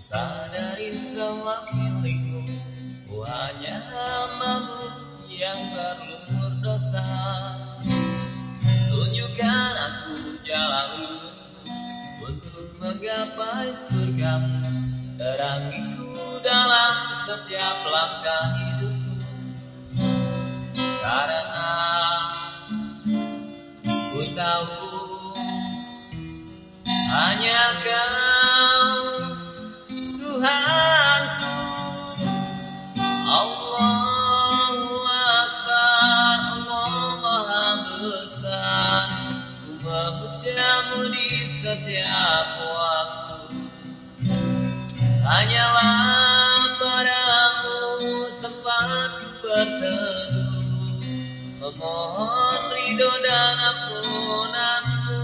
Sadari semua milikmu, ku hanya hamba-Mu yang berlumur dosa. Tunjukkan aku jalan lurus-Mu untuk menggapai surga-Mu. Terangiku dalam setiap langkah hidupku, karena ku tahu hanya Kau Tuhanku. Allahu Akbar, Allah Maha Besar. Ku memuja-Mu di setiap waktu. Hanyalah padamu tempatku berteduh, memohon ridho dan ampunan-Mu.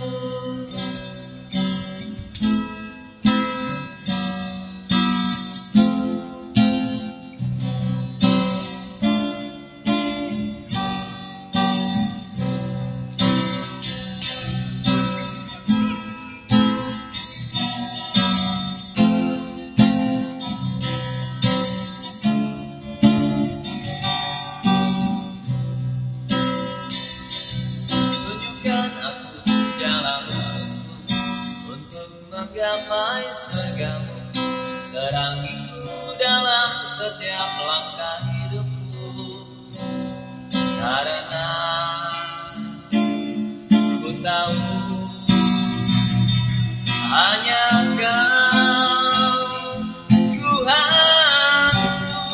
Menggapai surga-Mu, terangiku dalam setiap langkah hidupku, karena ku tahu hanya Kau Tuhanku.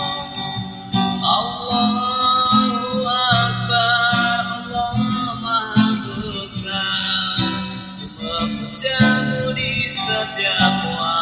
Allahu Akbar, Allah Maha Besar. Ku memuja-Mu di setiap waktu.